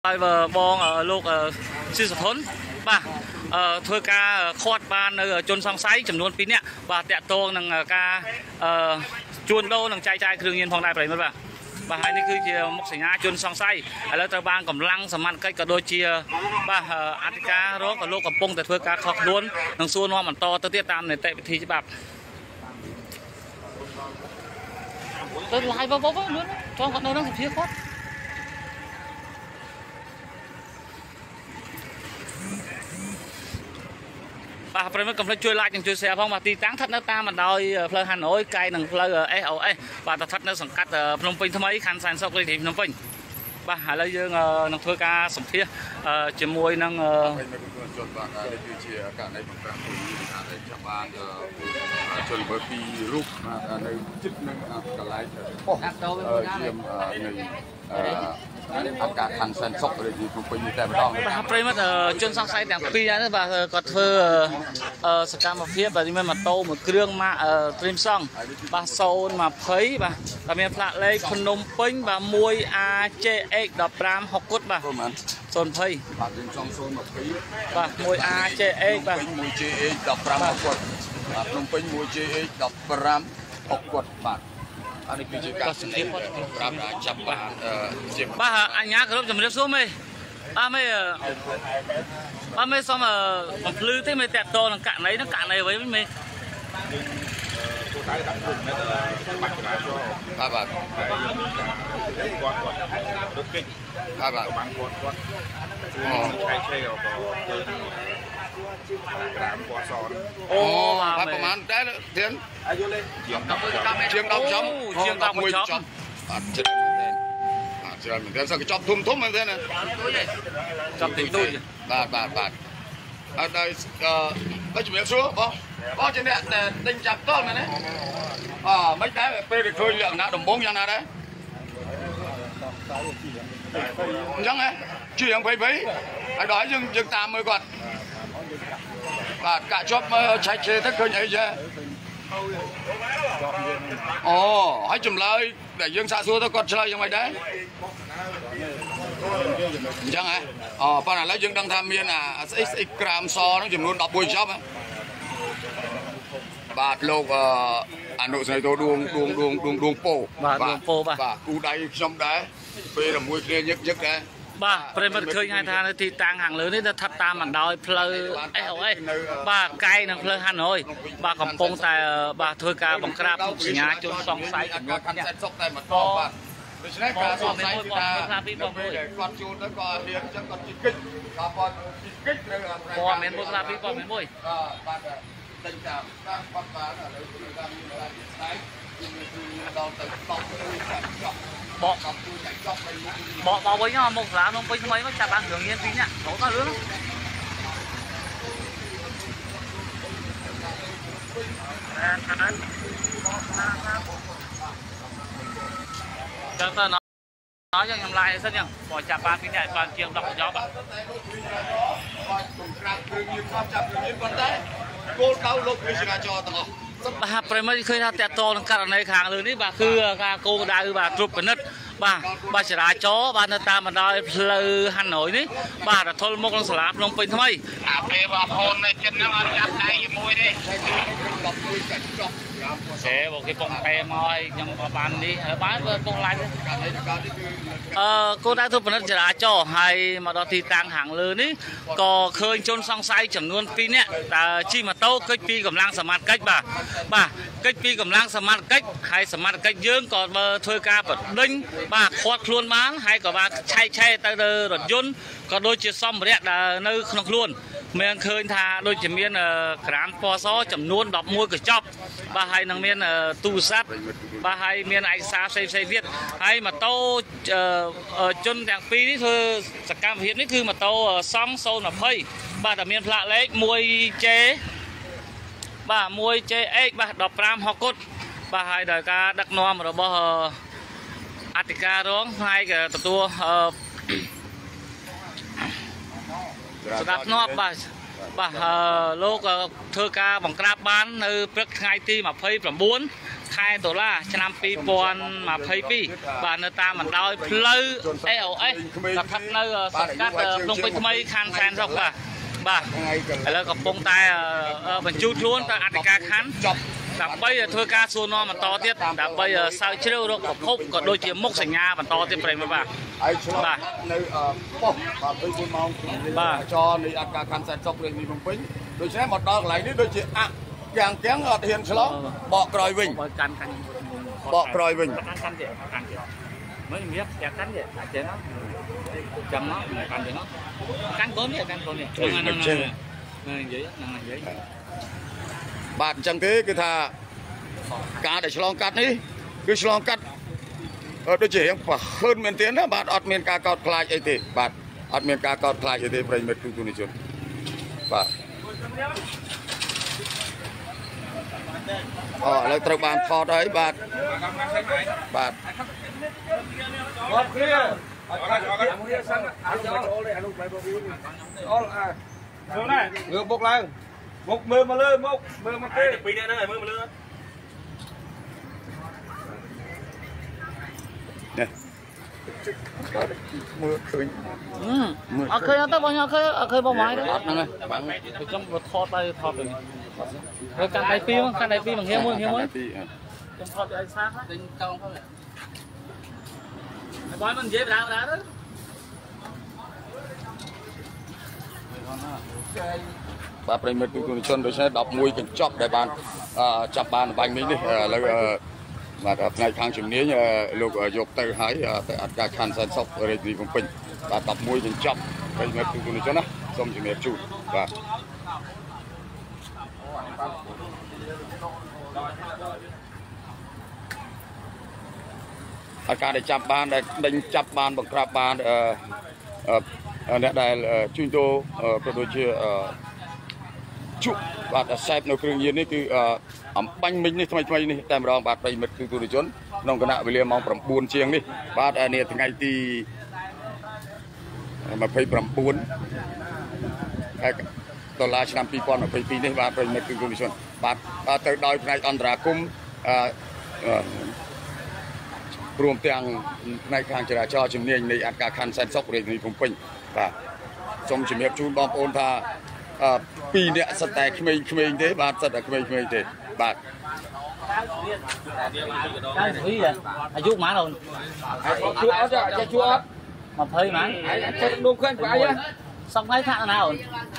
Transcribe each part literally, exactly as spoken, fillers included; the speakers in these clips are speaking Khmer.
ហើយបងលោកស៊ីសុធនបាទធ្វើការខាត់បាននៅជនសង្ស័យចំនួនពីរនាក់បាទតាក់ទងនឹងការជួញដូរនិងចែកចាយគ្រឿងញៀនផងដែរប្រិយមិត្តបាទបាទហើយនេះគឺជាមុខសញ្ញាជនសង្ស័យឥឡូវត្រូវបានកម្លាំងសមត្ថកិច្ចក៏ដូចជាបាទអធិការរងក៏លោកកំពុងតែធ្វើការខុសខ្លួននិងសួរនាំបន្តទៅទៀតតាមនីតិវិធីច្បាប់ទៅឡាយបងបងលឿនចង់គាត់នៅនឹងសុភាគាត់បាទប្រិមិត្តកុំភ្លេចជួយ like និងជួយ share ផងបាទទីតាំងស្ថិតនៅតាមបណ្ដោយផ្លូវហាណូយកាយនឹងផ្លូវ เอส โอ เอส បាទស្ថិតនៅសង្កាត់ភ្នំពេញថ្មីខណ្ឌសែនសុខរាជធានីភ្នំពេញបាទឥឡូវយើងនឹងធ្វើការសម្ភាសជាមួយនឹងជនបាទនេះគឺជាករណីបង្ក្រាបពលីថាដែលចាប់បានជនល្មើសពីររូបនៅជិតនឹងកន្លែងប៉ុស្តិ៍ជានៃអង្គការខណ្ឌសែនសុខរាជធានីភ្នំពេញនេះតែម្ដងបាទប្រិមិត្តជនសង្ស័យទាំងពីរហ្នឹងបាទគាត់ធ្វើសកម្មភាពបាទមានម៉ូតូមួយគ្រឿងម៉ាកត្រីមសង់បាទศูนย์ยี่สิบបាទតែមានផ្លាកលេខភ្នំពេញបាទ one A J X one fiveหกគុតបាទศูนย์ยี่สิบបាទយើងចង់ศูนย์ยี่สิบបាទ one A J X បាទ one J X one fiveหกគុតបាទភ្នំពេញ one J X one fiveหกគុតបាទអានេះគឺជាការសម្ដែងប្រាប់ថាចាប់បានជាបាទអញ្ញាគ្រប់ជំរាបសួរមេបាទមេបាទមេសូមបំភ្លឺទេមេតាក់តនឹងករណីនឹងករណីអ្វីវិញមេបាទបាទបាទបាទបានគាត់គាត់អូឆៃឆៃក៏ក្រាមគាត់សអូបាទប្រហែលតែទៀនអាយុលេជាង 10ជាង10ចំជាង11ចំបាទច្រើនមែនបាទច្រើនមែនតែសកចប់ធំធំមែនទេណាចាប់ទីទូចបាទបាទបាទអត់ដល់អឺជំរាបសួរបងបងជាអ្នកដេញចាប់តលមែនទេអមិនដែរពេលឃើញលក្ខណៈដំបងយ៉ាងណាដែរអញ្ចឹងហ៎ជាយ៉ាងភ័យភ័យហើយដល់យើងយើងតាមមើលគាត់បាទកាក់ជាប់មើលឆែកឆេទៅឃើញអីចេះអូហើយចម្លើយដែលយើងសាកសួរទៅគាត់ឆ្លើយយ៉ាងម៉េចដែរអញ្ចឹងហ៎អូប៉ុន្តែឥឡូវយើងដឹងថាមានអាស្អីស្អីក្រាមសហ្នឹងចំនួនelevenចប់បាទលោកអនុស្រីតោដួងដួងដួងដួងដួងពោបាទដួងពោបាទបាទគូដៃខ្ញុំដែរពេលជាមួយគ្នាញឹកញឹកដែរបាទប្រិមិត្តឃើញហើយថានៅទីតាំងខាងលើនេះស្ថិតតាមបណ្ដោយផ្លូវ เอส โอ เอส បាទកាយនឹងផ្លូវហាណូយបាទកំពុងតែបាទធ្វើការបង្ក្រាបមុខសញ្ញាជនសង្ស័យចំនួនខណ្ឌសែនសុខតែម្ដងបាទដូច្នេះការសង្ស័យថាគាត់ជួលទៅក៏រៀនអញ្ចឹងគាត់ជិះគិចគាត់គាត់ជិះគិចនៅព័ត៌មានមួយស្លាពីព័ត៌មានមួយបាទដេញតាមតាមគាត់បានឥឡូវគឺតាមមានការស្ដាយគឺដល់ទៅតបទៅចាប់ចប់បកបកចាច់ចប់ទៅបកបកវិញមកសាលានំពេញថ្មីមកចាប់បានគ្រឿងញៀនពីរនាក់ចូលទៅលឿនចាំតើណោះយើងខ្ញុំឡាយសិនចឹងបើចាប់បានពីរនាក់បានជាងtenចប់បាទបង្ក្រាបគ្រឿងញៀនគាត់ចាប់គ្រឿងញៀនប៉ុន្តែគោលដៅលោកវិជ្ជាចរទាំងអស់បាទប្រិមិត្តឃើញថាតាក់ទងនឹងករណីខាងលើនេះបាទគឺការគោលដៅបាទត្រួតពិនិត្យបាទបាទចរាចរណ៍បាទនៅតាមបណ្ដោយផ្លូវហាណូយនេះបាទរថុលមុខនឹងសាលាភ្នំពេញថ្មីអាពេលបងប្អូននៅចិត្តហ្នឹងអត់ចាប់ដៃជាមួយទេហេបងគេពងតែមកឲ្យខ្ញុំក៏បាននេះហើយបានពងឡាយអឺគោលដៅត្រួតពិនិត្យចរាចរណ៍ហើយមកដល់ទីតាំងខាងលើនេះក៏ឃើញជនសង្ស័យចំនួនពីរនាក់ដែលជិះម៉ូតូគេចពីកម្លាំងសមត្ថកិច្ចបាទបាទគេចពីកម្លាំងសមត្ថកិច្ចហើយសមត្ថកិច្ចយើងក៏បើធ្វើការបដិញបាទខាត់ខ្លួនបានហើយក៏បានឆែកឆេរទៅលើរថយន្តក៏ដូចជាសម្ភារៈដែលនៅក្នុងខ្លួនមានឃើញថាដូចជាមានក្រានពណ៌សចំនួនelevenកញ្ចប់បាទហើយនឹងមានទូរស័ព្ទបាទហើយមានឯកសារផ្សេងផ្សេងទៀតហើយម៉ូតូជនទាំងពីរនេះធ្វើសកម្មភាពនេះគឺម៉ូតូសង់ศูนย์ยี่สิบបាទតែមានផ្លាកលេខone J បាទone J X បាទone fiveหกគុតបាទហើយដោយការដឹកនាំរបស់អធិការរងហើយក៏ទទួលស្ដាប់ធ្នាប់បាទបាទលោកធ្វើការបង្ក្រាបបាននៅព្រឹកថ្ងៃទីtwenty-nine ខែដុល្លារឆ្នាំពីរពាន់ម្ភៃពីរបាទនៅតាមបណ្ដោយផ្លូវ เอ โอ เอส ស្ថិតនៅសង្កាត់ភ្នំពេញថ្មីខណ្ឌសែនសុខបាទបាទឥឡូវកំពុងតែបញ្ជូនខ្លួនទៅអធិការខណ្ឌចប់ដើម្បីធ្វើការសួរនាំបន្តទៀតដើម្បីស្រាវជ្រាវរកប្រភពក៏ដូចជាមុខសញ្ញាបន្តទៀតប្រិយមិត្តបាទហើយឆ្លងនៅប៉ុស្តិ៍បាទពីរម៉ោងបាទចរនៃអធិការខណ្ឌសែនសុខរាជធានីភ្នំពេញដូច្នេះមកដល់កន្លែងនេះដូចជាអទាំងទាំងអត់ហ៊ានឆ្លងបកក្រោយវិញកាន់កាន់បកក្រោយវិញកាន់កាន់ទៀតកាន់ទៀតមើលមានតែកាន់ទៀតអញ្ចឹងចាំមកកាន់ទៀតកាន់កូននេះកាន់កូននេះហ្នឹងហ្នឹងហ្នឹងនិយាយហ្នឹងនិយាយបាទអញ្ចឹងទេគឺថាការដែលឆ្លងកាត់នេះគឺឆ្លងកាត់ដូចជារៀងប្រហឺនមែនទេណាបាទអត់មានការកោតខ្លាចអីទេបាទអត់មានការកោតខ្លាចអីទេប្រិយមិត្តគឺទូនិជនបាទអូឥឡូវត្រូវបានថតហើយបាទបាទអត់គ្នាអត់គ្នាមួយសិនអត់ចូលទេអានោះបែបវីអូអើចូលណាងើបមុខឡើងមុខមើលមកលើមុខមើលមកទេពីរនាក់ហ្នឹងឲ្យមើលមកលើនេះមើលឃើញអត់ឃើញអត់ទៅបងអត់ឃើញអត់ឃើញបងម៉ាយទេអត់ហ្នឹងហើយបងខ្ញុំទៅថតទៅថតទៅហើយកាន់ដៃពីរមកកាន់ដៃពីរមកហៀមួយហៀមួយខ្ញុំថតទៅឲ្យសាទិញកងផងហើយបងមិននិយាយបណ្ដាបណ្ដាទៅបាទប្រិមិត្តទូជនដូច្នេះដប់មួយកញ្ចប់ដែលបានចាប់បានបាញ់មីនេះឥឡូវបាទផ្នែកខាងជំនាញលោកយកទៅហើយទៅអធិការខណ្ឌសែនសុខរាជធានីភ្នំពេញបាទដប់មួយកញ្ចប់ប្រិមិត្តទូជនណាសូមជំរាបជូនបាទហើយការដែលចាប់បានដែលដេញចាប់បានបង្ក្រាបបានអ្នកដែលជួញដូរក៏ដូចជាជក់បាទខ្សែបនៅគ្រឿងញៀននេះគឺអំបញ្ញមិញនេះថ្មីថ្មីនេះតែម្ដងបាទប្រិមិត្តគឺទូរជនក្នុងគណៈវេលាម៉ោង៩ជាងនេះបាទនាថ្ងៃទីម្ភៃប្រាំបួនខែដុល្លារឆ្នាំពីរពាន់ម្ភៃពីរនេះបាទប្រិមិត្តគឺទូរជនបាទទៅដោយផ្នែកអន្តរាគមន៍រួមទាំងផ្នែកខាងចរាចរណ៍ជំនាញនៃអធិការខណ្ឌសែនសុខរាជធានីភ្នំពេញបាទសូមជំរាបជូនបងប្អូនថាពីរនាក់សិតតែក្មេងៗទេបាទសិតតែក្មេងៗទេបាទអាយុប៉ុន្មានអូនជួអត់ចេះជួអត់ម្ភៃប៉ុន្មានចេះនោះឃើញប្រអីសង្ហៃថាណាអូន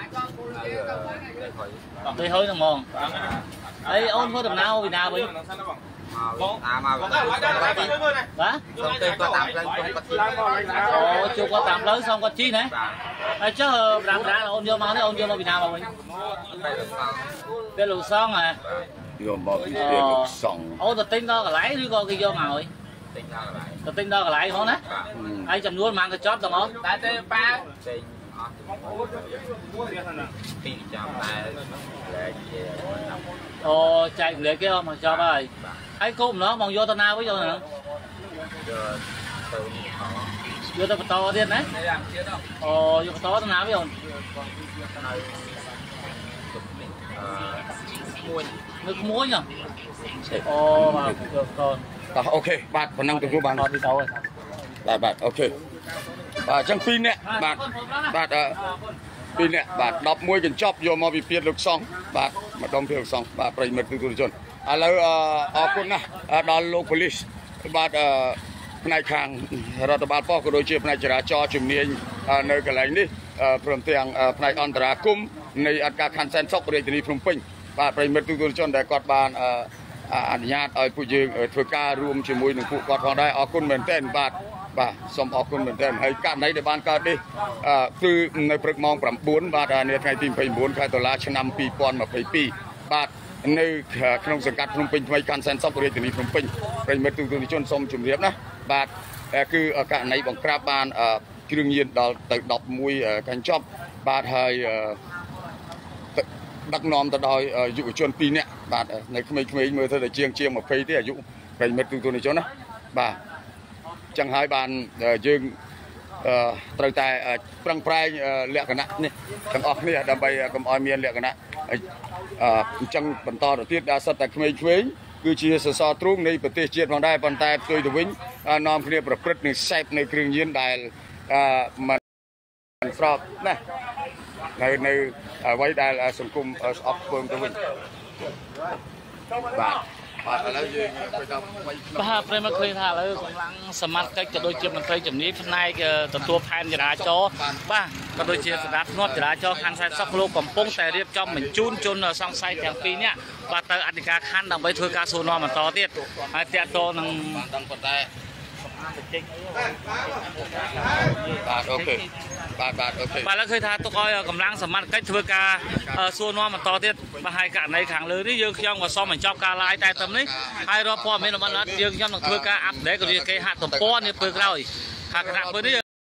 ទៅហើយហ្នឹងហ្មងអីអូនធ្វើដំណើរពីណាវិញមកអាមកបាទសុំទៅគាត់តាមផ្លូវគាត់ជីអូជួគាត់តាមផ្លូវសុំគាត់ជីណាហើយចុះប្រាំប្រាំអូនយកមកនេះអូនយកមកពីណាមកវិញពេលលោកសងហ៎យកមកពីពេលលោកសងអូនទៅទិញដល់កន្លែងឬក៏គេយកមកហើយទិញដល់កន្លែងទៅទិញដល់កន្លែងហ្នឹងណាហើយចំនួនប៉ុន្មានកញ្ចប់ទាំងអស់តែទៅប៉ាទិញអស់ពីចាំតែលែកជាអូចែកលេខគេអស់មកចប់ហើយហើយគោម្ដងបងយកទៅណាវិញយកហ្នឹងយកទៅបន្តទៀតណាអូយកបន្តទៅណាវិញអូនមួយនៅក្មួយអូបាទយកកូនតោះអូខេបាទប៉ុណ្ណឹងទទួលបានអត់ទីទៅបាទបាទអូខេបាទអញ្ចឹងពីរនាក់បាទបាទពីរនាក់បាទដប់មួយកញ្ចប់យកមកពីពាទ្យលោកសង្ឃបាទម្ដុំពីលោកសង្ឃបាទប្រិមិត្តទូរជនឥឡូវអរគុណណាស់ដល់លោកប៉ូលីសបាទផ្នែកខាងរដ្ឋបាលប៉ុស្តិ៍ក៏ដូចជាផ្នែកចរាចរណ៍ជំនាញនៅកន្លែងនេះព្រមទាំងផ្នែកអន្តរាគមន៍នៃអធិការខណ្ឌសែនសុខរាជធានីភ្នំពេញបាទប្រិមិត្តទូរជនដែលគាត់បានអនុញ្ញាតឲ្យពួកយើងធ្វើការរួមជាមួយនឹងពួកគាត់ផងដែរអរគុណមែនទែនបាទបាទសូមអរគុណមែនទែនហើយករណីដែលបានកើតនេះគឺនៅព្រឹកម៉ោង៩បាទនាថ្ងៃទីម្ភៃបួនខែតុលាឆ្នាំពីរពាន់ម្ភៃពីរបាទនៅក្នុងសង្កាត់ភ្នំពេញថ្មីខណ្ឌសែនសុខរាជធានីភ្នំពេញប្រិមិត្តទូរជនសូមជម្រាបណាបាទគឺករណីបង្ក្រាបបានគ្រឿងញៀនដល់ទៅដប់មួយកញ្ចប់បាទហើយដឹកនាំទៅដោយយុវជនពីរនាក់បាទនៅក្មេងៗមើលទៅតែជាងជាងម្ភៃទេអាយុប្រិមិត្តទូរជនណាបាទចឹងហើយបានយើងត្រូវតែប្រឹងប្រែងលក្ខណៈនេះទាំងអស់គ្នាដើម្បីកុំឲ្យមានលក្ខណៈអញ្ចឹងបន្តទៅទៀតដែលសិតតែក្មេងៗគឺជាសសរទ្រូងនៃប្រទេសជាតិផងដែរប៉ុន្តែផ្ទុយទៅវិញនាំគ្នាប្រព្រឹត្តនឹងសេពនៅគ្រឿងញៀនដែលមិនស្របណានៅនៅអ្វីដែលសង្គមស្អប់ធ្វើទៅវិញបាទបាទឥឡូវយើងទៅដល់បាទប្រិមត្តឃើញថាឥឡូវកម្លាំងសមត្ថកិច្ចក៏ដូចជាមន្ត្រីជំនាញផ្នែកទទួលផែនចរាចរណ៍បាទក៏ដូចជាស្ដាប់ធ្នាប់ចរាចរណ៍ខណ្ឌខ្សែសក់លោកកំពុងតែរៀបចំបញ្ជូនជនសង្ស័យទាំងពីរនាក់បាទទៅអធិការខណ្ឌដើម្បីធ្វើការសួរនាំបន្តទៀតហើយតាក់ទងនឹងបានដឹងប៉ុន្តែបាទអូខេបាទបាទអូខេបាទឥឡូវឃើញថាទុកឲ្យកម្លាំងសមត្ថកិច្ចធ្វើការសួរនាំបន្តទៀតបាទហើយករណីខាងលើនេះយើងខ្ញុំក៏សូមបញ្ចប់ការ live តែត្រឹមនេះហើយរាប់ព័ត៌មានរបស់យើងខ្ញុំនឹងធ្វើការអាប់ដេតក៏វាគេហាក់ទំព័រនាពេលក្រោយថាគណៈពេលនេះ